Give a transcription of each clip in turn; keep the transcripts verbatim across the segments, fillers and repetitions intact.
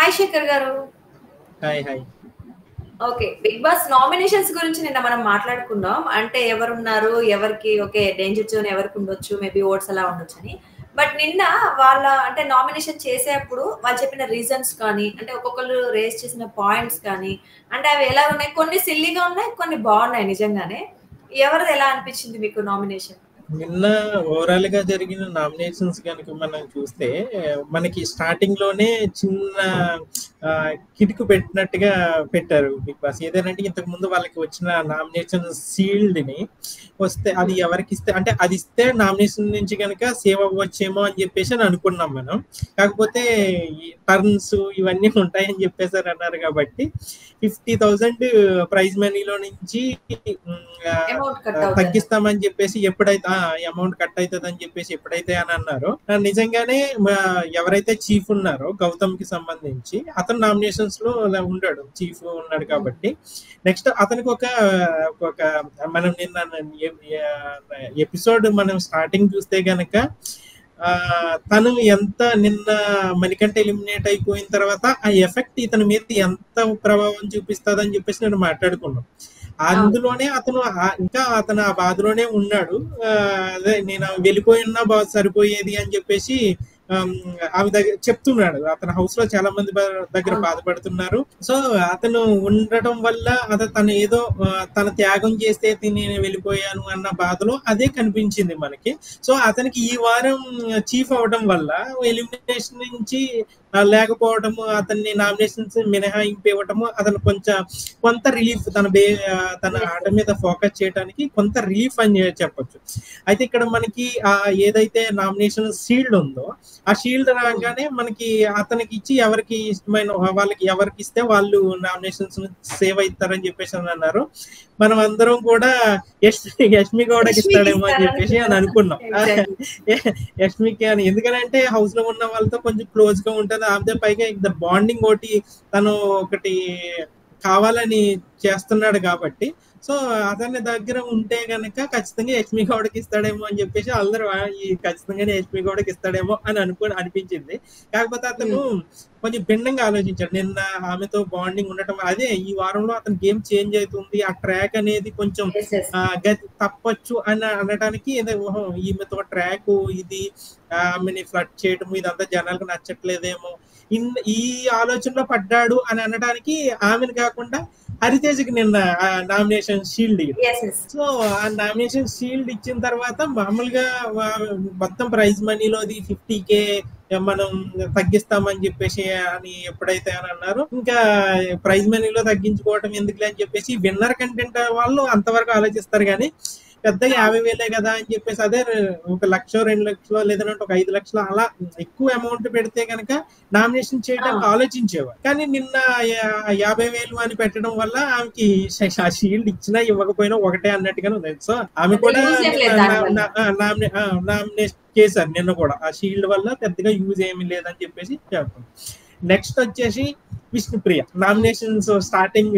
Hi Shekhar garu. Hi hi okay. Bigg Boss nominations గురించి నిన్న మనం మాట్లాడుకున్నాం. అంటే ఎవరున్నారు, ఎవరికి ఓకే డేంజర్ జోన్ ఎవరికి ఉండొచ్చు, మేబీ ఓట్స్ అలా ఉండొచ్చని. బట్ నిన్న వాళ్ళ అంటే నామినేషన్ చేసేప్పుడు వాళ్ళు చెప్పిన రీజన్స్ కానీ, అంటే ఒక్కొక్కళ్ళు రేజ్ చేసిన పాయింట్స్ కానీ, అంటే అవి ఎలా ఉన్నాయి, కొన్ని సిల్లీగా ఉన్నాయి, కొన్ని బాగున్నాయి నిజంగానే. ఎవరిది ఎలా అనిపించింది మీకు నామినేషన్? నిన్న ఓవరాల్ గా జరిగిన నామినేషన్స్ కనుక మనం చూస్తే మనకి స్టార్టింగ్ లోనే చిన్న ఆ, కిటుకు పెట్టినట్టుగా పెట్టారు బిగ్ బాస్. ఏదేనంటే ఇంతకు ముందు వాళ్ళకి వచ్చిన నామినేషన్ సీల్డ్ ని వస్తే అది ఎవరికి ఇస్తే అంటే అది ఇస్తే నామినేషన్ నుంచి కనుక సేవ్ అవ్వచ్చేమో అని చెప్పేసి అని అనుకున్నాం మనం. కాకపోతే టర్న్స్ ఇవన్నీ ఉంటాయని చెప్పేసారు అన్నారు కాబట్టి ఫిఫ్టీ థౌజండ్ ప్రైజ్ మనీలో నుంచి ఉమ్, ఆ, అమౌంట్ ఆ, కట్ అవుతుంది. తగ్గిస్తామని చెప్పేసి ఎప్పుడైతే అమౌంట్ కట్ అవుతుంది అని చెప్పేసి ఎప్పుడైతే అని అన్నారో ఆ, నిజంగానే మా ఎవరైతే చీఫ్ ఉన్నారో గౌతమ్ కి సంబంధించి అతను నామినేషన్స్ లో అలా ఉన్నాడు, చీఫ్ ఉన్నాడు కాబట్టి నెక్స్ట్ అతనికి ఒక ఒక మనం నిన్న ఎపిసోడ్ మనం స్టార్టింగ్ చూస్తే గనక ఆ తను ఎంత నిన్న మణికంఠ ఎలిమినేట్ అయిపోయిన తర్వాత ఆ ఎఫెక్ట్ ఇతని మీద ఎంత ప్రభావం చూపిస్తుందని చెప్పేసి నేను మాట్లాడుకున్నాం. అందులోనే అతను ఆ- ఇంకా అతను ఆ బాధలోనే ఉన్నాడు. ఆ, అదే నేను వెళ్ళిపోయి ఉన్నా బాగా సరిపోయేది అని చెప్పేసి ఆమ్, ఆమె దగ్గర చెప్తున్నాడు. అతని హౌస్ లో చాలా మంది బ- దగ్గర అవును. బాధపడుతున్నారు. సో అతను ఉండటం వల్ల అతను తను ఏదో ఆ, తన త్యాగం చేస్తే నేను వెళ్ళిపోయాను అన్న బాధలో అదే కనిపించింది మనకి. సో అతనికి ఈ వారం చీఫ్ అవడం వల్ల ఎలిమినేషన్ నుంచి ఆ, లేకపోవడము, అతన్ని నామినేషన్స్ మినహాయింపు ఇవ్వటము అతను కొంచెం కొంత రిలీఫ్ తన బే ఆ, తన ఆట మీద ఫోకస్ చేయడానికి కొంత రిలీఫ్ అని చెప్పొచ్చు. అయితే ఇక్కడ మనకి ఆ ఏదైతే నామినేషన్ షీల్డ్ ఉందో ఆ షీల్డ్ రాగానే మనకి అతనికి ఇచ్చి ఎవరికి ఇష్టమైన వాళ్ళకి ఎవరికి ఇస్తే వాళ్ళు నామినేషన్స్ సేవ్ అవుతారని చెప్పేసి అని అన్నారు. మనం అందరం కూడా యష్మి యష్మి గౌడకి యష్మికి ఇస్తాడేమో అని చెప్పేసి అని అనుకున్నాం. Exactly. యష్మికి అని ఎందుకంటే హౌస్ లో ఉన్న వాళ్ళతో కొంచెం క్లోజ్ గా ఉంటుంది. ఆమె పైగా ద బాండింగ్ ఒకటి తను ఒకటి కావాలని చేస్తున్నాడు కాబట్టి సో అతని దగ్గర ఉంటే గనక ఖచ్చితంగా హెచ్మి గౌడకి ఇస్తాడేమో అని చెప్పేసి అందరూ "ఆ, ఈ ఖచ్చితంగానే హెచ్మి గౌడకి ఇస్తాడేమో అని అనుకో అనిపించింది. కాకపోతే అతను కొంచెం భిన్నంగా ఆలోచించాడు. నిన్న ఆమెతో బాండింగ్ ఉండటం అదే ఈ వారంలో అతని గేమ్ చేంజ్ అవుతుంది, ఆ ట్రాక్ అనేది కొంచెం Yes, yes. ఆ, గతి తప్పొచ్చు అని అనడానికి ఏదో ఓహో, ఈమెతో ట్రాక్ ఇది ఆ, ఆమెని ఫ్లడ్ చేయడం ఇదంతా జనాలకు నచ్చట్లేదేమో ఇన్ ఈ ఆలోచనలో పడ్డాడు అని అనడానికి ఆమెను కాకుండా హరితేజ్కి నిన్న nomination shield Yes, yes. So ఆ నామినేషన్ షీల్డ్ ఇచ్చిన తర్వాత మామూలుగా వా- మొత్తం ప్రైజ్ మనీలోది ఫిఫ్టీ కే మనం తగ్గిస్తామని చెప్పేసి అని ఎప్పుడైతే అని అన్నారు, ఇంకా ప్రైజ్ మనీలో తగ్గించుకోవటం ఎందుకులే అని చెప్పేసి విన్నర్ కంటెంట్ వాళ్ళు అంతవరకు ఆలోచిస్తారు కానీ పెద్దగా యాభై వేలే కదా అని చెప్పేసి అదే ఒక లక్ష రెండు లక్షలు లేదంటే ఒక ఐదు లక్షలు అలా ఎక్కువ అమౌంట్ పెడితే కనుక నామినేషన్ చేయడానికి ఆ. ఆలోచించేవారు. కానీ నిన్న యా- యాభై వేలు అని పెట్టడం వల్ల ఆమెకి ష- ఆ షీల్డ్ ఇచ్చినా ఇవ్వకపోయినా ఒకటే అన్నట్టుగానే ఉంది. సో ఆమె కూడా use ఏం లేదు నిన్న దానివల్ల. నా- నా- నామినే నామినేషన్ చేశారు నిన్న కూడా. ఆ షీల్డ్ వల్ల పెద్దగా యూజ్ ఏమీ లేదని చెప్పేసి చెప్పారు. నెక్స్ట్ వచ్చేసి విష్ణుప్రియ నామినేషన్స్ స్టార్టింగ్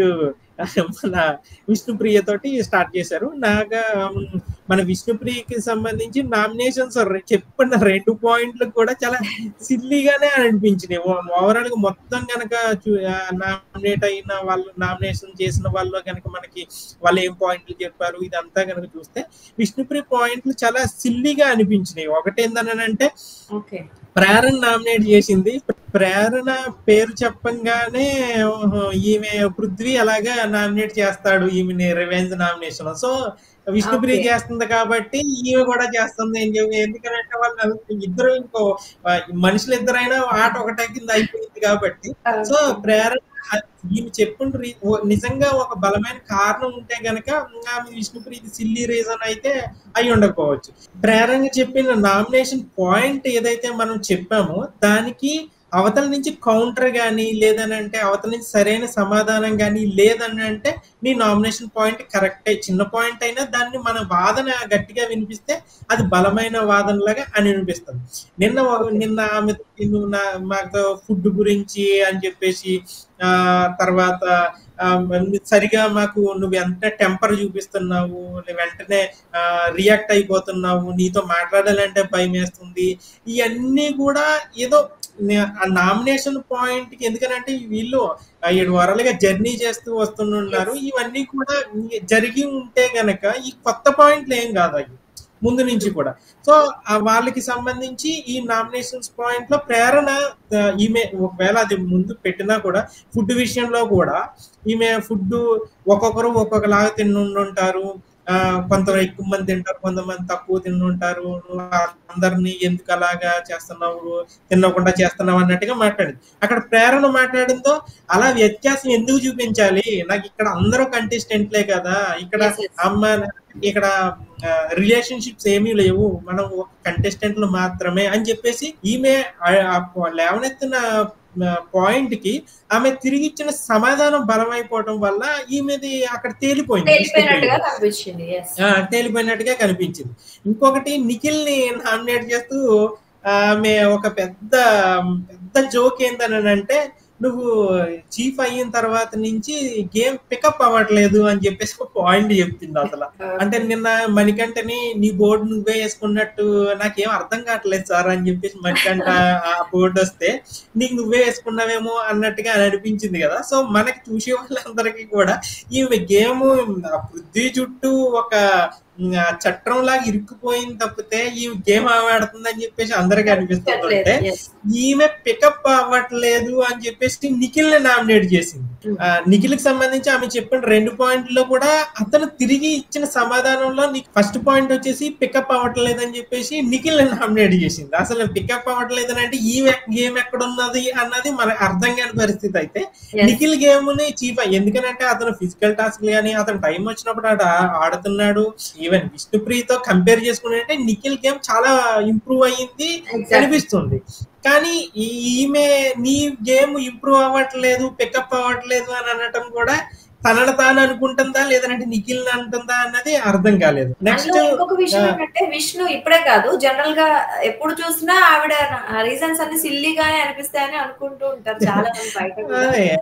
మన విష్ణుప్రియ తోటి స్టార్ట్ చేశారు. నాగా ఉమ్, మన విష్ణుప్రియకి సంబంధించి నామినేషన్స్ చెప్పిన రెండు పాయింట్లు కూడా చాలా సిల్లీగానే అనిపించినాయి. ఓవరాల్ గా మొత్తం కనుక నామినేట్ అయిన వాళ్ళు నామినేషన్ చేసిన వాళ్ళు కనుక మనకి వాళ్ళు ఏం పాయింట్లు చెప్పారు ఇదంతా కనుక చూస్తే విష్ణుప్రియ పాయింట్లు చాలా సిల్లీగా అనిపించినాయి. ఒకటేందనంటే ఓకే. ప్రేరణ నామినేట్ చేసింది. ప్రేరణ పేరు చెప్పంగానే ఓహో, ఈమె పృథ్వీ అలాగా నామినేట్ చేస్తాడు ఈమెని revenge nomination. So Vishnupriya Okay. చేస్తుంది కాబట్టి ఈమె కూడా చేస్తుంది అని చెప్పి, ఎందుకంటే వాళ్ళు ఇద్దరు ఇంకో ఆ, మనుషులు ఇద్దరైనా ఆట ఒకటే కింద అయిపోయింది కాబట్టి సో Okay. ప్రేరణ ఈమె చెప్పుండ్రు నిజంగా ఒక బలమైన కారణం ఉంటే గనక ఆమె విష్ణుప్రీతి సిల్లీ రీజన్ అయితే అయి ఉండకపోవచ్చు. ప్రేరణ చెప్పిన నామినేషన్ పాయింట్ ఏదైతే మనం చెప్పామో దానికి అవతల నుంచి కౌంటర్ కానీ లేదనంటే అవతల నుంచి సరైన సమాధానం కానీ లేదని అంటే నీ నామినేషన్ పాయింట్ కరెక్టే, చిన్న పాయింట్ అయినా దాన్ని మన వాదన గట్టిగా వినిపిస్తే అది బలమైన వాదనలాగా అని వినిపిస్తుంది. నిన్న ఒక- నిన్న ఆమె నువ్వు నా మాతో ఫుడ్ గురించి అని చెప్పేసి ఆ తర్వాత సరిగా మాకు నువ్వు ఎంత టెంపర్ చూపిస్తున్నావు, వెంటనే రియాక్ట్ అయిపోతున్నావు, నీతో మాట్లాడాలంటే భయం వేస్తుంది, ఇవన్నీ కూడా ఏదో ఆ నామినేషన్ పాయింట్ కి. ఎందుకనంటే వీళ్ళు ఏడు వారాలుగా జర్నీ చేస్తూ వస్తున్నారు, ఇవన్నీ కూడా జరిగి ఉంటే గనక ఈ కొత్త పాయింట్లు ఏం కాదు అవి ముందు నుంచి కూడా. సో వాళ్ళకి సంబంధించి ఈ నామినేషన్స్ పాయింట్ లో ప్రేరణ ఈమె ఒకవేళ అది ముందు పెట్టినా కూడా ఫుడ్ విషయంలో కూడా ఈమె ఫుడ్ ఒక్కొక్కరు ఒక్కొక్కలాగా తింటుంటారు. ఆ కొంత ఎక్కువ మంది తింటారు, కొంతమంది తక్కువ తింటుంటారు. అందరినీ ఎందుకు అలాగా చేస్తున్నావు, తినకుండా చేస్తున్నావు అన్నట్టుగా మాట్లాడింది. అక్కడ ప్రేరణ మాట్లాడిందో అలా వ్యత్యాసం ఎందుకు చూపించాలి, నాకు ఇక్కడ అందరూ కంటెస్టెంట్లే కదా, ఇక్కడ అమ్మ ఇక్కడ రిలేషన్షిప్స్ ఏమీ లేవు, మనం ఒక కంటెస్టెంట్లు మాత్రమే అని చెప్పేసి ఈమె లేవనెత్తిన పాయింట్ కి ఆమె తిరిగి ఇచ్చిన సమాధానం బలమైపోవడం వల్ల ఈమెది అక్కడ తేలిపోయింది, తేలిపోయినట్టుగా కనిపించింది. ఇంకొకటి నిఖిల్ ని నామినేట్ చేస్తూ ఆమె ఒక పెద్ద పెద్ద జోక్ ఏంటని అంటే, నువ్వు చీఫ్ అయిన తర్వాత నుంచి గేమ్ పికప్ అవ్వట్లేదు అని చెప్పేసి ఒక పాయింట్ చెప్తుంది అసలు. అంటే నిన్న మణికంఠని నీ బోర్డు నువ్వే వేసుకున్నట్టు నాకేం అర్థం కావట్లేదు సార్ అని చెప్పేసి మణికంఠ ఆ బోర్డు వస్తే నీకు నువ్వే వేసుకున్నావేమో అన్నట్టుగా అనిపించింది కదా. సో మనకి చూసే వాళ్ళందరికీ కూడా ఈ గేమ్ పృథ్వీ చుట్టూ ఒక చట్టం లాగా ఇరుక్కుపోయింది తప్పితే ఈ గేమ్ ఆడుతుంది అని చెప్పేసి అందరికీ అనిపిస్తుంటే ఈమె పికప్ అవ్వట్లేదు అని చెప్పేసి నిఖిల్ ని నామినేట్ చేసింది. నిఖిల్ కి సంబంధించి ఆమె చెప్పిన రెండు పాయింట్లో కూడా అతను తిరిగి ఇచ్చిన సమాధానంలో నీకు ఫస్ట్ పాయింట్ వచ్చేసి పికప్ అవ్వట్లేదు అని చెప్పేసి నిఖిల్ ని నామినేట్ చేసింది. అసలు పికప్ అవ్వట్లేదు అని అంటే ఈ గేమ్ ఎక్కడున్నది అన్నది మనకు అర్థం కాని పరిస్థితి. అయితే నిఖిల్ గేమ్ ని చీఫ్, ఎందుకనంటే అతను ఫిజికల్ టాస్క్ కానీ అతను టైం వచ్చినప్పుడు ఆడ ఆడుతున్నాడు. ఈవెన్ విష్ణు ప్రియతో కంపేర్ చేసుకుంటే నిఖిల్ గేమ్ చాలా ఇంప్రూవ్ అయ్యింది అనిపిస్తుంది. కానీ ఈమె నీ గేమ్ ఇంప్రూవ్ అవ్వట్లేదు, పికప్ అవ్వట్లేదు అని అనటం కూడా తనను తాను అనుకుంటుందా లేదంటే నిఖిల్ అంటుందా అన్నది అర్థం కాలేదు. నెక్స్ట్ ఇంకొక విషయం ఏంటంటే విష్ణు ఇప్పుడే కాదు, జనరల్ గా ఎప్పుడు చూసినా ఆవిడ రీజన్స్ అన్ని సిల్లీగానే అనిపిస్తాయని అనుకుంటూ ఉంటారు చాలా మంది బయట.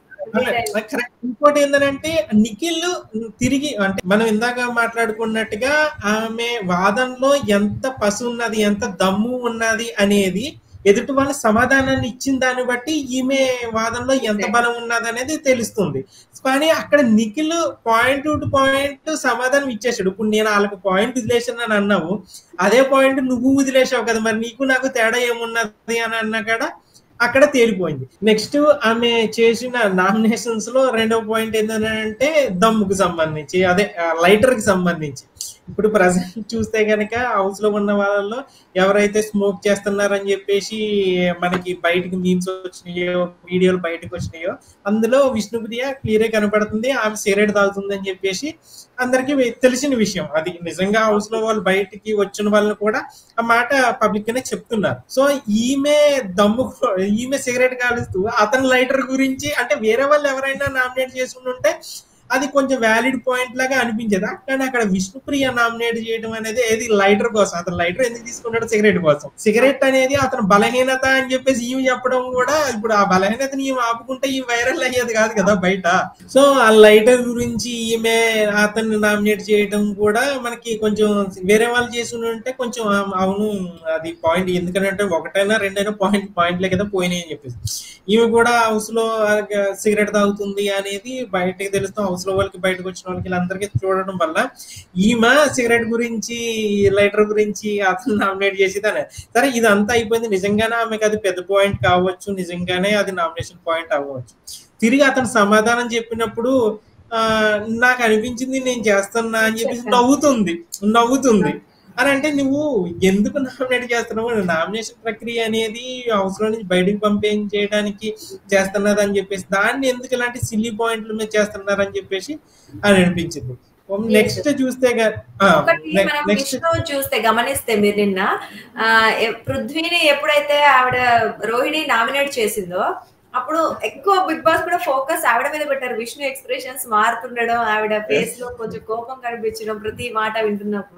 ఇంకోటి ఏంటంటే నిఖిల్ తిరిగి అంటే మనం ఇందాక మాట్లాడుకున్నట్టుగా ఆమె వాదనలో ఎంత పసు ఉన్నది, ఎంత దమ్ము ఉన్నది అనేది ఎదుటి వాళ్ళ సమాధానాన్ని ఇచ్చిన దాన్ని బట్టి ఈమె వాదనలో ఎంత బలం ఉన్నది అనేది తెలుస్తుంది. కానీ అక్కడ నిఖిల్ పాయింట్ టు పాయింట్ సమాధానం ఇచ్చేసాడు. ఇప్పుడు నేను వాళ్ళకి పాయింట్ వదిలేసాను అని అన్నావు, అదే పాయింట్ నువ్వు వదిలేసావు కదా, మరి నీకు నాకు తేడా ఏమున్నది అని అన్నా కూడా అక్కడ తేలిపోయింది. నెక్స్ట్ ఆమె చేసిన నామినేషన్స్ లో రెండవ పాయింట్ ఏంటంటే దమ్ముకు సంబంధించి, అదే లైటర్ కి సంబంధించి. ఇప్పుడు ప్రజెంట్ చూస్తే కనుక హౌస్ లో ఉన్న వాళ్ళలో ఎవరైతే స్మోక్ చేస్తున్నారని చెప్పేసి మనకి బయటకు మీమ్స్ వచ్చినాయో, వీడియోలు బయటకు వచ్చినాయో, అందులో విష్ణు ప్రియ క్లియర్ కనపడుతుంది, ఆమె సిగరెట్ తాగుతుంది అని చెప్పేసి అందరికి తెలిసిన విషయం. అది నిజంగా హౌస్ లో వాళ్ళు బయటికి వచ్చిన వాళ్ళు కూడా ఆ మాట పబ్లిక్ గానే చెప్తున్నారు. సో ఈమె దమ్ము, ఈమె సిగరెట్ కాలుస్తూ అతని లైటర్ గురించి అంటే వేరే వాళ్ళు ఎవరైనా నామినేట్ చేసుకుని ఉంటే అది కొంచెం వ్యాలిడ్ పాయింట్ లాగా అనిపించేది. కానీ అక్కడ విష్ణు ప్రియ నామినేట్ చేయడం అనేది ఏది లైటర్ కోసం, అతను లైటర్ ఎందుకు తీసుకున్నాడు, సిగరెట్ కోసం. సిగరెట్ అనేది అతను బలహీనత అని చెప్పేసి ఈమె చెప్పడం కూడా, ఇప్పుడు ఆ బలహీనతని ఈమె ఆపుకుంటే ఈ వైరల్ అయ్యేది కాదు కదా బయట. సో ఆ లైటర్ గురించి ఈమె అతన్ని నామినేట్ చేయడం కూడా మనకి కొంచెం వేరే వాళ్ళు చేసి ఉంటే కొంచెం అవును అది పాయింట్, ఎందుకంటే ఒకటైనా రెండైనా పాయింట్ పాయింట్లే కదా పోయినాయి అని చెప్పేసి. ఈమె కూడా హౌస్ లో సిగరెట్ తాగుతుంది అనేది బయటకి తెలుస్తాం, హౌస్ లో వాళ్ళకి బయటకు వచ్చిన వాళ్ళకి వీళ్ళందరికీ చూడడం వల్ల ఈమె సిగరెట్ గురించి లైటర్ గురించి అతను నామినేట్ చేసేదానే. సరే ఇదంతా అయిపోయింది, నిజంగానే ఆమెకు అది పెద్ద పాయింట్ కావచ్చు, నిజంగానే అది నామినేషన్ పాయింట్ అవ్వచ్చు. తిరిగి అతను సమాధానం చెప్పినప్పుడు ఆ నాకు అనిపించింది నేను చేస్తున్నా అని చెప్పేసి నవ్వుతుంది నవ్వుతుంది అని అంటే నువ్వు ఎందుకు నామినేట్ చేస్తున్నావు, నామినేషన్ ప్రక్రియ అనేది హౌస్ లో నుంచి బయటకు పంపించేయడానికి చేస్తున్నది అని చెప్పేసి దాన్ని ఎందుకు ఇలాంటి సిల్లీ పాయింట్ల మీద చేస్తున్నారు అని చెప్పేసి అని అనిపించింది. నెక్స్ట్ చూస్తే నెక్స్ట్ చూస్తే గమనిస్తే మీరు నిన్న పృథ్వీని ఎప్పుడైతే ఆవిడ రోహిణి నామినేట్ చేసిందో అప్పుడు ఎక్కువ బిగ్ బాస్ కూడా ఫోకస్ ఆవిడ మీద పెట్టారు. విష్ణు ఎక్స్ప్రెషన్స్ మారుతుండడం, ఆవిడ ఫేస్ లో కొంచెం కోపం కనిపించడం ప్రతి మాట వింటున్నప్పుడు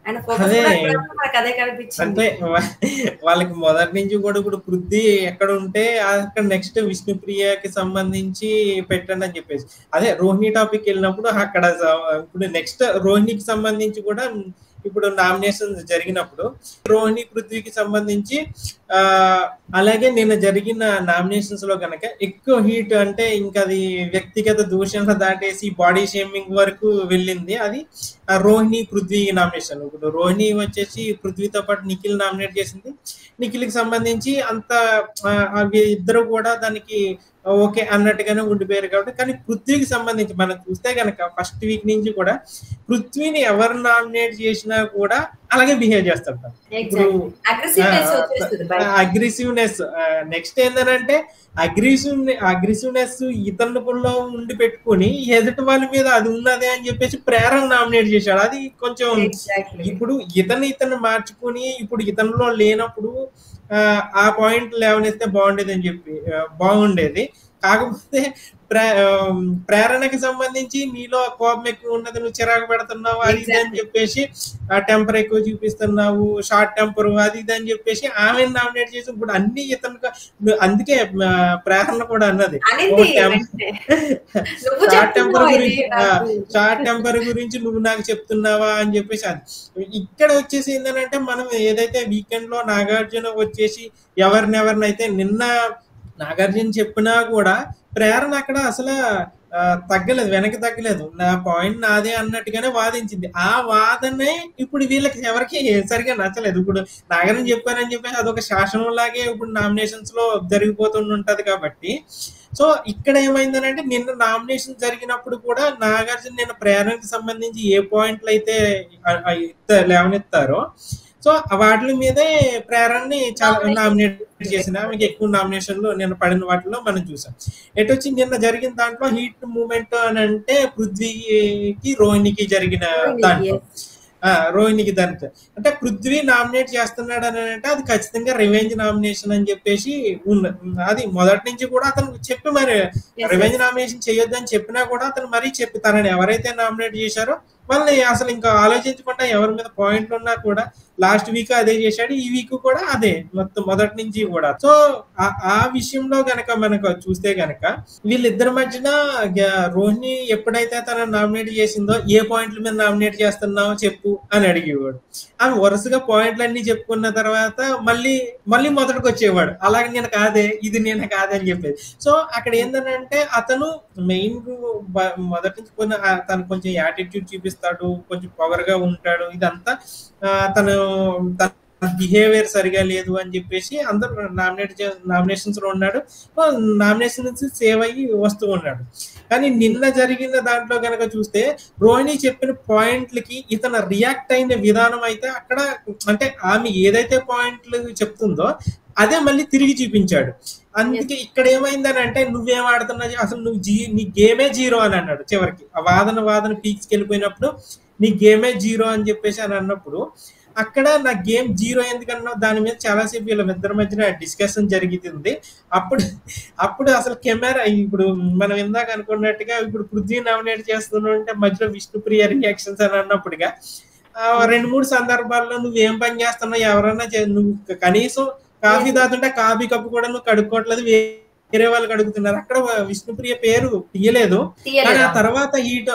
ఆయన ఫోకస్ అదే కూడా అక్కడంతా మనకు అదే కనిపించింది. అంటే వా- వాళ్ళకి మొదటి నుంచి కూడా ఇప్పుడు పృథ్వీ ఎక్కడ ఉంటే అక్కడ నెక్స్ట్ విష్ణుప్రియకి సంబంధించి పెట్టండి అని చెప్పేసి, అదే రోహిణి టాపిక్ వెళ్ళినప్పుడు అక్కడ స- ఇప్పుడు నెక్స్ట్ రోహిణికి సంబంధించి కూడా ఇప్పుడు నామినేషన్ జరిగినప్పుడు రోహిణి పృథ్వీకి సంబంధించి ఆ అలాగే నిన్న జరిగిన నామినేషన్స్ లో కనుక ఎక్కువ హీట్ అంటే ఇంకా అది వ్యక్తిగత దూషణ దాటేసి బాడీ షేమింగ్ వరకు వెళ్ళింది. అది ఆ రోహిణి పృథ్వీ నామినేషన్. ఇప్పుడు రోహిణి వచ్చేసి పృథ్వీతో పాటు నిఖిల్ నామినేట్ చేసింది. నిఖిల్కి సంబంధించి అంత ఆ, అవి ఇద్దరు కూడా దానికి ఓకే అన్నట్టుగానే ఉండిపోయారు కాబట్టి, కానీ పృథ్వీకి సంబంధించి మనం చూస్తే కనుక ఫస్ట్ వీక్ నుంచి కూడా పృథ్వీని ఎవరు నామినేట్ చేసినా కూడా అలాగే బిహేవ్ చేస్తాడు. ఇప్పుడు అగ్రెసివ్నెస్ వచ్చేస్తుంది బయట. అగ్రెసివ్నెస్ నెక్స్ట్ ఏంటంటే అగ్రెసివ్ అగ్రెసివ్నెస్ ఇతరులలో ఉండి పెట్టుకుని ఎదుటి వాళ్ళ మీద అది ఉన్నదే అని చెప్పేసి ప్రేరణ నామినేట్ చేశాడు. అది కొంచెం Exactly. ఇప్పుడు ఇతను ఇతను మార్చుకుని ఇప్పుడు ఇతనిలో లేనప్పుడు ఆ, ఆ పాయింట్ లేవనెత్తే బాగుండేది అని చెప్పి ఆ, బాగుండేది. కాకపోతే ప్రే ఆ, ప్రేరణకి సంబంధించి నీలో కోపం ఎక్కువ ఉన్నది, నువ్వు చిరాకు పెడుతున్నావు అది ఇది అని Exactly. చెప్పేసి ఆ టెంపర్ ఎక్కువ చూపిస్తున్నావు, షార్ట్ టెంపర్ అది ఇది అని చెప్పేసి ఆమె నామినేట్ చేసి ఇప్పుడు అన్ని ఇతను అందుకే ఆ, ప్రేరణ కూడా అన్నది అనింది వెంటనే. నువ్వు షార్ట్ టెంపర్ చెప్తున్నావు ఇది గురించి నాకు. షార్ట్ టెంపర్ గురించి నువ్వు నాకు చెప్తున్నావా అని చెప్పేసి అది ఇక్కడ వచ్చేసి ఏంటంటే మనం ఏదైతే వీకెండ్ లో నాగార్జున వచ్చేసి ఎవరినెవరినైతే నిన్న నాగార్జున చెప్పినా కూడా ప్రేరణ అక్కడ అసలు ఆ, తగ్గలేదు, వెనక్కి తగ్గలేదు, నా పాయింట్ నాదే అన్నట్టుగానే వాదించింది. ఆ వాదనే ఇప్పుడు వీళ్ళకి ఎవరికి సరిగా నచ్చలేదు. ఇప్పుడు నాగార్జున చెప్పారని చెప్పేసి అదొక శాసనం లాగే ఇప్పుడు నామినేషన్స్ లో జరిగిపోతుంటది కాబట్టి, సో ఇక్కడ ఏమైందనంటే నిన్న నామినేషన్ జరిగినప్పుడు కూడా నాగార్జున నిన్న ప్రేరణకి సంబంధించి ఏ పాయింట్లు అయితే ఆ- ఆ ఇత్త- లేవనెత్తారో సో వాటి మీదే ప్రేరణని చాలా నామినేట్ చేసిన ఆమెకి ఎక్కువ నామినేషన్లు నిన్న పడిన వాటిలో మనం చూసాం. ఎటు వచ్చి నిన్న జరిగిన దాంట్లో హీట్ మూమెంట్ అని అంటే పృథ్వీకి రోహిణికి జరిగిన దాంట్లో Yes. ఆ రోహిణికి దాంట్లో అంటే పృథ్వీ నామినేట్ చేస్తున్నాడు అని అంటే అది ఖచ్చితంగా రివెంజ్ నామినేషన్ అని చెప్పేసి ఉన్న అది మొదటి నుంచి కూడా అతను చెప్పి మరి Yes, రివెంజ్ yes. నామినేషన్ చేయొద్దని చెప్పినా కూడా అతను మరీ చెప్పి తనని ఎవరైతే నామినేట్ చేశారో వాళ్ళని అసలు ఇంకా ఆలోచించకుండా ఎవరి మీద పాయింట్లు ఉన్నా కూడా లాస్ట్ వీక్ అదే చేశాడు, ఈ వీక్ కూడా అదే మొత్తం మొదటి నుంచి కూడా. సో ఆ- ఆ విషయంలో గనక మనకు చూస్తే గనక వీళ్ళిద్దరి మధ్యన గ- రోహిణి ఎప్పుడైతే తన నామినేట్ చేసిందో ఏ పాయింట్ల మీద నామినేట్ చేస్తున్నావో చెప్పు అని అడిగేవాడు. ఆమె వరుసగా పాయింట్లు అన్ని చెప్పుకున్న తర్వాత మళ్ళీ మళ్ళీ మొదటికి వచ్చేవాడు, అలాగే నేను కాదే ఇది నేను కాదే అని చెప్పేది. సో అక్కడ ఏంటంటే అతను మెయిన్ మొదటి నుంచి కొన్ని ఆ, తను కొంచెం యాటిట్యూడ్ చూపిస్తాడు, కొంచెం పొగరుగా ఉంటాడు, ఇదంతా ఆ, తను తన బిహేవియర్ సరిగా లేదు అని చెప్పేసి అందరూ నామినేట్ నామినేషన్స్ లో ఉన్నాడు, నామినేషన్స్ సేవ్ అయ్యి వస్తూ ఉన్నాడు. కానీ నిన్న జరిగిన దాంట్లో కనుక చూస్తే రోహిణి చెప్పిన పాయింట్లకి ఇతను రియాక్ట్ అయిన విధానం అయితే అక్కడ అంటే ఆమె ఏదైతే పాయింట్లు చెప్తుందో అదే మళ్ళీ తిరిగి చూపించాడు. అందుకే ఇక్కడ ఏమైందని అంటే నువ్వేం ఆడుతున్నావు అసలు నువ్వు జీ నీ గేమే జీరో అని అన్నాడు చివరికి. ఆ వాదన వాదన పీక్స్కి వెళ్ళిపోయినప్పుడు నీ గేమే జీరో అని చెప్పేసి అని అన్నప్పుడు అక్కడ నా గేమ్ జీరో ఎందుకన్నావు దాని మీద చాలాసేపు వీళ్ళ ఇద్దరి మధ్యన డిస్కషన్ జరుగుతుంది. అప్పుడు అప్పుడు అసలు కెమెరా ఇప్పుడు మనం ఇందాక అనుకున్నట్టుగా ఇప్పుడు పృథ్వీ నామినేట్ చేస్తున్నావు అంటే మధ్యలో విష్ణుప్రియ రియాక్షన్స్ అని అన్నప్పుడుగా ఆ, రెండు మూడు సందర్భాల్లో నువ్వు ఏం పని చేస్తున్నావు ఎవరన్నా చే- నువ్వు కనీసం కాఫీ తాగుతుంటే కాఫీ కప్పు కూడా నువ్వు కడుక్కోవట్లేదు, వేరే వాళ్ళకి అడుగుతున్నారు. అక్కడ విష్ణుప్రియ పేరు తీయలేదు. కానీ ఆ తీయలేదా? తర్వాత హీట్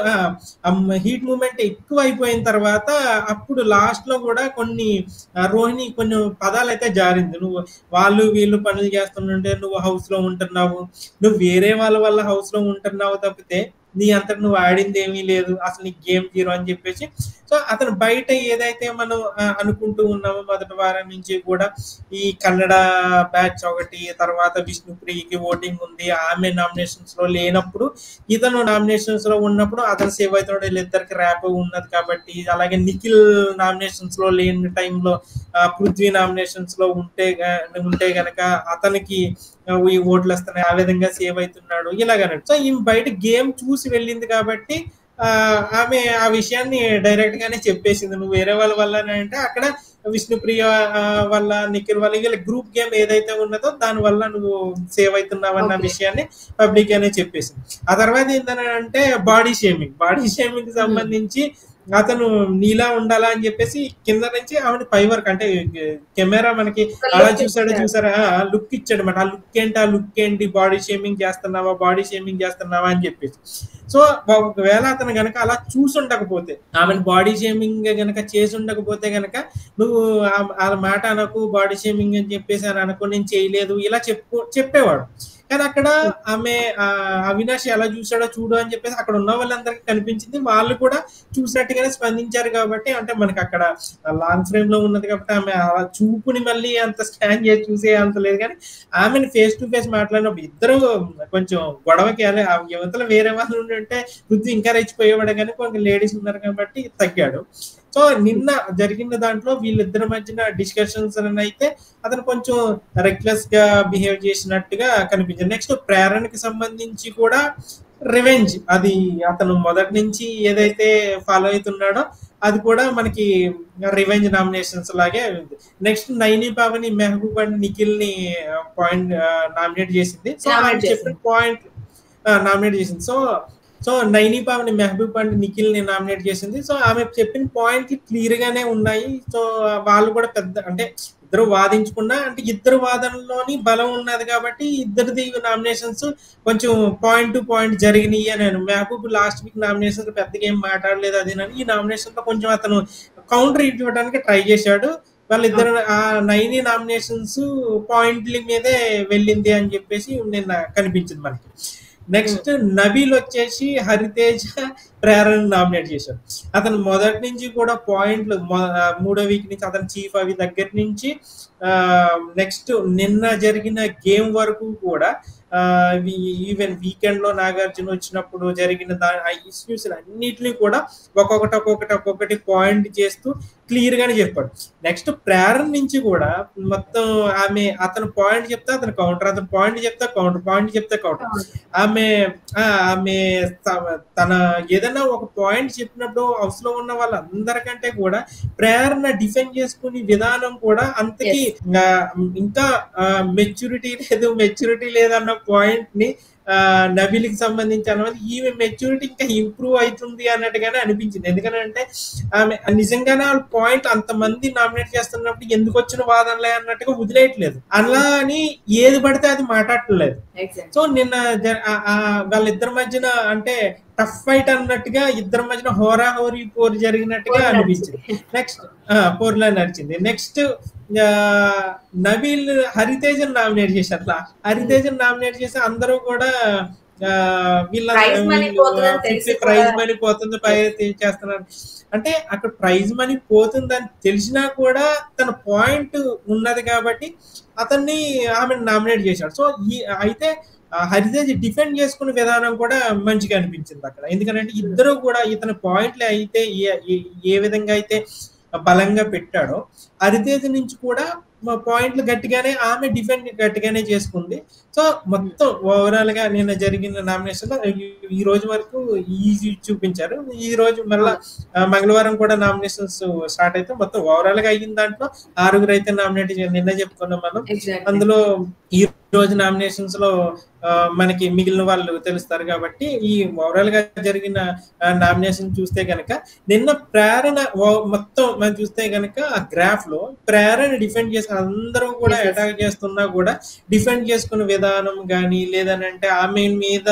హీట్ మూమెంట్ ఎక్కువ అయిపోయిన తర్వాత అప్పుడు లాస్ట్ లో కూడా కొన్ని ఆ, రోహిణి కొన్ని పదాలు అయితే జారింది. నువ్వు వాళ్ళు వీళ్ళు పనులు చేస్తుంటే నువ్వు హౌస్ లో ఉంటున్నావు, నువ్వు వేరే వాళ్ళ వల్ల హౌస్ లో ఉంటున్నావు తప్పితే నీ అంతటి నువ్వు ఆడింది ఏమీ లేదు, అసలు నీ గేమ్ జీరో అని చెప్పేసి. సో అతను బయట ఏదైతే మనం ఆ, అనుకుంటూ ఉన్నామో మొదటి వారం నుంచి కూడా ఈ కన్నడ బ్యాచ్ ఒకటి, తర్వాత విష్ణుప్రియకి ఓటింగ్ ఉంది, ఆమె నామినేషన్స్ లో లేనప్పుడు ఇతను నామినేషన్స్ లో ఉన్నప్పుడు అతను సేవ్ అవుతాడు, వీళ్ళిద్దరికి ర్యాప్ ఉన్నది కాబట్టి. అలాగే నిఖిల్ నామినేషన్స్ లో లేని టైంలో పృథ్వీ నామినేషన్స్ లో ఉంటే గా- ఉంటే గనక అతనికి ఆ, ఈ ఓట్లు వస్తున్నాయి, ఆ విధంగా సేవ్ అవుతున్నాడు ఇలాగనే. సో ఈ బయట గేమ్ చూసి వెళ్ళింది కాబట్టి ఆ ఆమె ఆ విషయాన్ని డైరెక్ట్ గానే చెప్పేసింది. నువ్వు వేరే వాళ్ళ వల్ల అంటే అక్కడ విష్ణుప్రియ ఆ, వల్ల నిఖిల్ వల్ల వీళ్ళ గ్రూప్ గేమ్ ఏదైతే ఉన్నదో దాని వల్ల నువ్వు సేవ్ అవుతున్నావు అన్న Okay. విషయాన్ని పబ్లిక్ గానే చెప్పేసింది. ఆ తర్వాత ఏంటంటే బాడీ షేమింగ్ బాడీ షేమింగ్ కి సంబంధించి అతను నీలా ఉండాలా అని చెప్పేసి కింద నుంచి ఆమెను పై వరకు అంటే కెమెరా మనకి అలా చూసాడో చూసారా లుక్ ఇచ్చాడు అనమాట. ఆ లుక్ ఏంటి, ఆ లుక్ ఏంటి, బాడీ షేమింగ్ చేస్తున్నావా, బాడీ షేమింగ్ చేస్తున్నావా అని చెప్పేసి. సో ఒకవేళ అతను గనక అలా చూసుండకపోతే, ఆమెను బాడీ షేమింగ్ గనక చేసి ఉండకపోతే గనక నువ్వు ఆ మాట అనకు, బాడీ షేమింగ్ అని చెప్పేసి అని అనుకో, నేను చేయలేదు ఇలా చెప్పు చెప్పేవాడు. కానీ అక్కడ ఆమె అవినాష్ ఎలా చూసాడో చూడు అని చెప్పేసి అక్కడ ఉన్న వాళ్ళందరికీ కనిపించింది. వాళ్ళు కూడా చూసినట్టుగానే స్పందించారు కాబట్టి, అంటే మనకి అక్కడ లాంగ్ ఫ్రేమ్ లో ఉన్నది కాబట్టి ఆమె ఆ చూపుని మళ్ళీ అంత స్కాన్ చేసి చూసే అంత లేదు. కానీ ఆమెను ఫేస్ టు ఫేస్ మాట్లాడినప్పుడు ఇద్దరు కొంచెం గొడవకి యువతలు వేరే వాళ్ళు ఉంటే వృద్ధి ఇంకా రెచ్చిపోయేవాడు, కానీ కొంచెం లేడీస్ ఉన్నారు కాబట్టి తగ్గాడు. సో నిన్న జరిగిన దాంట్లో వీళ్ళిద్దరి మధ్యన డిస్కషన్స్ అయితే అతను కొంచెం రెక్లెస్ గా బిహేవ్ చేసినట్టుగా కనిపించింది. నెక్స్ట్ ప్రేరణకి సంబంధించి కూడా రివెంజ్, అది అతను మొదటి నుంచి ఏదైతే ఫాలో అవుతున్నాడో అది కూడా మనకి రివెంజ్ నామినేషన్స్ లాగే ఉంది. నెక్స్ట్ నైని పావని, మెహబూబ్ అండ్ నిఖిల్ ని పాయింట్ నామినేట్ చేసింది. సో ఆయన చెప్పిన పాయింట్ నామినేట్ చేసింది. So so Naini Pavani, Mehaboob and Nikhil ని నామినేట్ చేసింది. సో ఆమె చెప్పిన పాయింట్లు క్లియర్ గానే ఉన్నాయి. సో వాళ్ళు కూడా పెద్ద అంటే ఇద్దరు వాదించుకున్నా అంటే ఇద్దరు వాదనలోని బలం ఉన్నది కాబట్టి ఇద్దరిది నామినేషన్స్ కొంచెం పాయింట్ టు పాయింట్ జరిగినాయి. నేను మెహబూబ్ లాస్ట్ వీక్ నామినేషన్స్ పెద్దగా ఏం మాట్లాడలేదు అది, ఈ నామినేషన్ లో కొంచెం అతను కౌంటర్ ఇవ్వడానికి ట్రై చేశాడు. వాళ్ళిద్దరు ఆ నైని నామినేషన్స్ పాయింట్ల మీదే వెళ్ళింది అని చెప్పేసి నిన్న కనిపించింది మనకి. నెక్స్ట్ నబీల్ వచ్చేసి హరితేజ, ప్రేరణ నామినేట్ చేశారు. అతను మొదటి నుంచి కూడా పాయింట్లు మూడో వీక్ నుంచి అతను చీఫ్ అవి దగ్గర నుంచి నెక్స్ట్ నిన్న జరిగిన గేమ్ వరకు కూడా ఈవెన్ వీకెండ్ లో నాగార్జున వచ్చినప్పుడు జరిగిన ఇష్యూస్ అన్నిటినీ కూడా ఒక్కొక్కటి ఒక్కొక్కటి ఒక్కొక్కటి పాయింట్ చేస్తూ క్లియర్ గానే చెప్పాడు. నెక్స్ట్ ప్రేరణ నుంచి కూడా మొత్తం ఆమె అతను పాయింట్ చెప్తే అతను కౌంటర్, అతను పాయింట్ చెప్తే కౌంటర్, పాయింట్ చెప్తే కౌంటర్. ఆమె ఆమె తన ఏదైనా ఒక పాయింట్ చెప్పినప్పుడు హౌస్ లో ఉన్న వాళ్ళందరికంటే కూడా ప్రేరణ డిఫెండ్ చేసుకునే విధానం కూడా అంతకి ఇంకా మెచ్యూరిటీ లేదు మెచ్యూరిటీ లేదన్న పాయింట్ ని నబీల్కి సంబంధించి అన్నది ఈమె మెచ్యూరిటీ ఇంకా ఇంప్రూవ్ అవుతుంది అన్నట్టుగానే అనిపించింది. ఎందుకంటే ఆమె నిజంగానే వాళ్ళ పాయింట్ అంతమంది నామినేట్ చేస్తున్నప్పుడు ఎందుకు వచ్చిన వాదనలే అన్నట్టుగా వదిలేయట్లేదు. అలా అని ఏది పడితే అది మాట్లాడట్లేదు. సో నిన్న వాళ్ళిద్దరి మధ్యన అంటే టఫ్ ఫైట్ అన్నట్టుగా ఇద్దరి మధ్యన హోరా హోరీ పోర్ జరిగినట్టుగా అనిపించింది. నెక్స్ట్ పోర్లా నడిచింది. నెక్స్ట్ నబీల్ హరితేజన్ నామినేట్ చేశారు. హరితేజన్ నామినేట్ చేసి అందరూ కూడా వీళ్ళ ప్రైజ్ మనీ పోతుంది చేస్తున్నారు. అంటే అక్కడ ప్రైజ్ మనీ పోతుందని తెలిసినా కూడా తన పాయింట్ ఉన్నది కాబట్టి అతన్ని ఆమె నామినేట్ చేశాడు. సో ఈ అయితే హరితేజ్ డిఫెండ్ చేసుకునే విధానం కూడా మంచిగా అనిపించింది అక్కడ. ఎందుకంటే ఇద్దరు కూడా ఇతని పాయింట్లు అయితే ఏ విధంగా అయితే బలంగా పెట్టాడో హరితేజ్ నుంచి కూడా పాయింట్లు గట్టిగానే ఆమె డిఫెండ్ గట్టిగానే చేసుకుంది. సో మొత్తం ఓవరాల్ గా నిన్న జరిగిన నామినేషన్ లో ఈ రోజు వరకు ఈజీ చూపించారు. ఈ రోజు మళ్ళా మంగళవారం కూడా నామినేషన్స్ స్టార్ట్ అయితే మొత్తం ఓవరాల్ గా అయిన దాంట్లో ఆరుగురు అయితే నామినేట్ నిన్న చెప్పుకున్నాం మనం. అందులో ఈ రోజు నామినేషన్స్ లో మనకి మిగిలిన వాళ్ళు తెలుస్తారు కాబట్టి ఈ ఓవరాల్ గా జరిగిన నామినేషన్ చూస్తే గనక నిన్న ప్రేరణ మొత్తం మనం చూస్తే గనక ఆ గ్రాఫ్ లో ప్రేరణ డిఫెండ్ చేసి అందరూ కూడా అటాక్ చేస్తున్నా కూడా డిఫెండ్ చేసుకునే విధానం కానీ లేదనంటే ఆమె మీద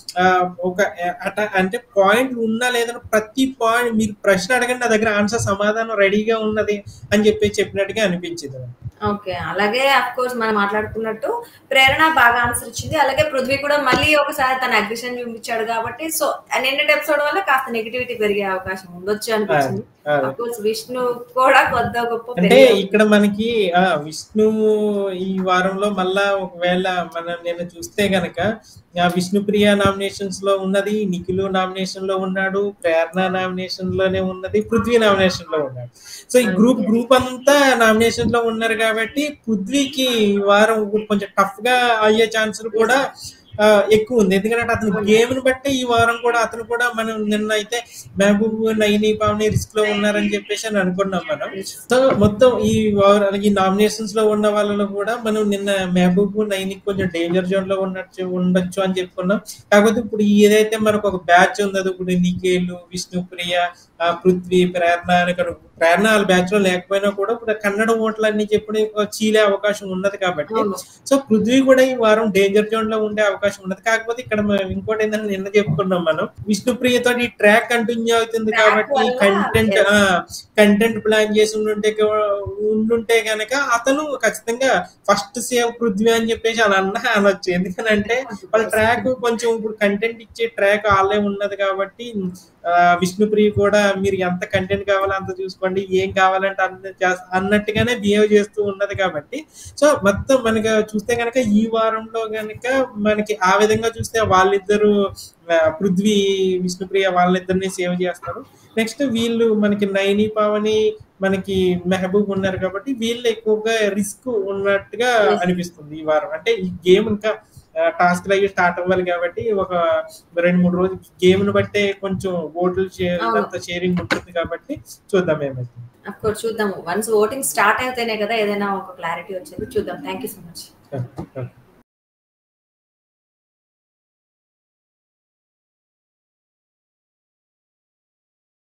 ఒక అటాక్ అంటే పాయింట్ ఉన్నా లేదని ప్రతి పాయింట్ మీరు ప్రశ్న అడగండి నా దగ్గర ఆన్సర్ సమాధానం రెడీగా ఉన్నది అని చెప్పి చెప్పినట్టుగా అనిపించింది. ఓకే, అలాగే అఫ్ కోర్స్ మనం మాట్లాడుకున్నట్టు ప్రేరణ బాగా ఆన్సర్ ఇచ్చింది. అలాగే పృథ్వీ కూడా మళ్ళీ ఒకసారి తన అగ్రెషన్ చూపించాడు కాబట్టి సో నిన్నటి ఎపిసోడ్ వల్ల కాస్త నెగిటివిటీ పెరిగే అవకాశం ఉండొచ్చు అనిపించింది. విష్ణు కూడా కొద్ద గొప్ప అంటే ఇక్కడ మనకి ఆ విష్ణు ఈ వారంలో మళ్ళా ఒకవేళ మనం నేను చూస్తే గనక విష్ణు ప్రియ నామినేషన్స్ లో ఉన్నది, నిఖిల్ నామినేషన్ లో ఉన్నాడు, ప్రేరణ నామినేషన్ లోనే ఉన్నది, పృథ్వీ నామినేషన్ లో ఉన్నాడు. సో ఈ గ్రూప్ గ్రూప్ అంతా నామినేషన్ లో ఉన్నారు కాబట్టి పృథ్వీకి వారం కొంచెం టఫ్ గా అయ్యే ఛాన్సులు కూడా ఎక్కువ ఉంది. ఎందుకంటే అతను గేమ్ ని బట్టి ఈ వారం కూడా అతను కూడా మనం నిన్న అయితే మెహబూబ్ నైని పావని రిస్క్ లో ఉన్నారని చెప్పేసి అని అనుకున్నాం మనం. సో మొత్తం ఈ ఈ నామినేషన్స్ లో ఉన్న వాళ్ళలో కూడా మనం నిన్న మెహబూబ్ నైని కొంచెం డేంజర్ జోన్ లో ఉన్నట్టు ఉండొచ్చు అని చెప్పుకున్నాం. కాకపోతే ఇప్పుడు ఏదైతే మనకు ఒక బ్యాచ్ ఉందో ఇప్పుడు నిఖిల్, విష్ణు ప్రియ, ఆ పృథ్వీ, ప్రేరణ అని ఇక్కడ ప్రేరణ వాళ్ళ బ్యాచ్ లో లేకపోయినా కూడా ఇప్పుడు కన్నడ ఓట్లన్నీ చెప్పి చీలే అవకాశం ఉన్నది కాబట్టి అవును. సో పృథ్వీ కూడా ఈ వారం డేంజర్ జోన్ లో ఉండే అవకాశం ఉన్నది. కాకపోతే ఇక్కడ మనం ఇంకోటి ఏంటంటే నిన్న చెప్పుకున్నాం మనం విష్ణుప్రియతో ఈ ట్రాక్ కంటిన్యూ అవుతుంది ట్రాక్ కాబట్టి వల్ల కంటెంట్ yes. కంటెంట్ ప్లాన్ చేసి ఉండుంటే ఉండుంటే గనక అతను ఖచ్చితంగా ఫస్ట్ సేవ్ పృథ్వీ అని చెప్పేసి అలా అన్న అనొచ్చు. ఎందుకనంటే వాళ్ళ ట్రాక్ కొంచెం ఇప్పుడు కంటెంట్ ఇచ్చే ట్రాక్ వాళ్ళే ఉన్నది కాబట్టి ఆ విష్ణుప్రియ కూడా మీరు ఎంత కంటెంట్ కావాలో అంత చూసుకోండి, ఏం కావాలంటే అంత చేస్తా అన్నట్టుగానే బిహేవ్ చేస్తూ ఉన్నది కాబట్టి సో మొత్తం మనకి చూస్తే గనక ఈ వారంలో గనక మనకి ఆ విధంగా చూస్తే వాళ్ళిద్దరు ఆ, పృథ్వీ, విష్ణుప్రియ వాళ్ళిద్దరిని సేవ్ చేస్తారు. నెక్స్ట్ వీళ్ళు మనకి నైని, పావని, మనకి మెహబూబ్ ఉన్నారు కాబట్టి వీళ్ళు ఎక్కువగా రిస్క్ ఉన్నట్టుగా Yes. అనిపిస్తుంది ఈ వారం. అంటే ఈ గేమ్ ఇంకా టాస్క్ అయ్యి స్టార్ట్ అవ్వాలి కాబట్టి ఒక రెండు మూడు రోజులు గేమ్ ను బట్టే కొంచెం ఓట్లు అవును. ఇదంతా షేరింగ్ ఉంటుంది కాబట్టి చూద్దాం ఏమైతే. అఫ్ కోర్స్ చూద్దాము. వన్స్ ఓటింగ్ స్టార్ట్ అయితేనే కదా ఏదైనా ఒక క్లారిటీ వచ్చేది. చూద్దాం. Thank you so much. Okay.